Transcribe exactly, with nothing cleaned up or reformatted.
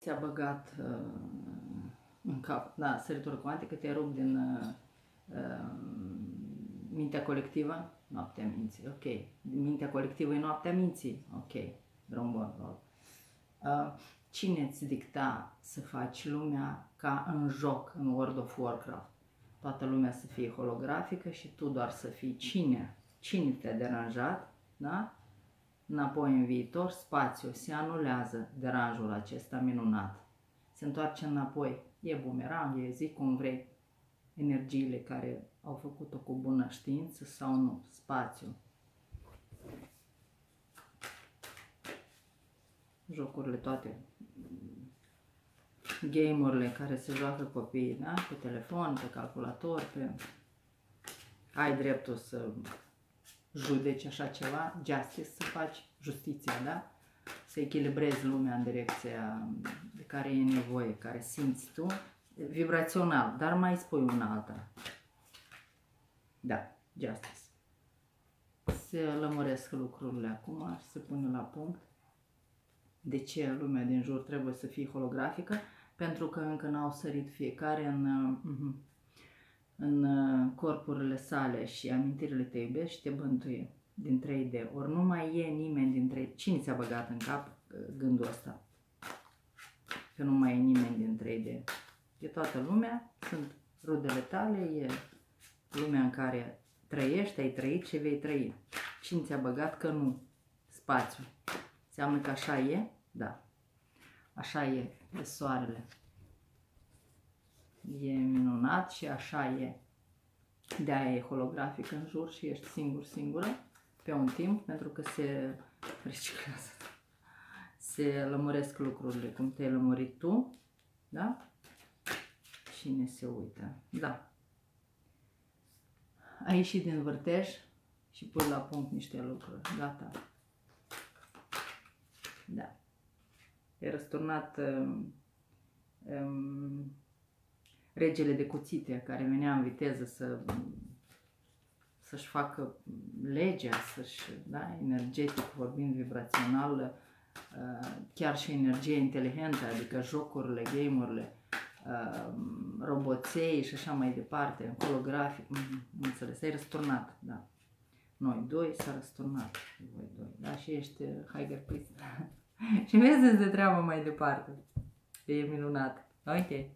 ți-a băgat uh, în cap, da, săritură cuantică, te rup din uh, uh, mintea colectivă, noaptea minții, ok. Din mintea colectivă e noaptea minții, ok. Drum bun, uh, cine îți dicta să faci lumea ca în joc, în World of Warcraft? Toată lumea să fie holografică și tu doar să fii cine? Cine te-a deranjat, da? Înapoi în viitor, spațiul se anulează deranjul acesta minunat. Se întoarce înapoi. E bumerang, e zi cum vrei. Energiile care au făcut-o cu bună știință sau nu. Spațiul. Jocurile toate. Game-urile care se joacă copiii, da? Pe telefon, pe calculator, pe... Ai dreptul să judeci așa ceva, justice să faci, justiția, da? Să echilibrezi lumea în direcția de care e nevoie, care simți tu, vibrațional, dar mai spui una alta. Da, justice. Se lămuresc lucrurile acum și se pune la punct. De ce lumea din jur trebuie să fie holografică? Pentru că încă n-au sărit fiecare în... Uh, în corpurile sale și amintirile te iubesc și te bântuie din trei D. Ori nu mai e nimeni dintre... Cine ți-a băgat în cap gândul ăsta? Că nu mai e nimeni din trei D. E toată lumea, sunt rudele tale, e lumea în care trăiești, ai trăit și vei trăi. Cine ți-a băgat că nu? Spațiu. Înseamnă că așa e? Da. Așa e, e soarele. E minunat și așa e. De-aia e holografic în jur și ești singur, singură, pe un timp, pentru că se reciclează. Se lămuresc lucrurile cum te-ai lămurit tu, da? Cine se uită? Da. Ai ieșit din vârtej și pui la punct niște lucruri. Gata. Da. E răsturnat um, um, regele de cuțite care venea în viteză să, să-și facă legea, să-și, da, energetic vorbind, vibrațional, chiar și energie inteligentă, adică jocurile, game-urile, roboței și așa mai departe, holografic, nu înțeles, ai răsturnat, da. Noi doi s-a răsturnat, voi doi, da, și ești Haiger Priest. Și vezi de treabă mai departe, e minunat, ok.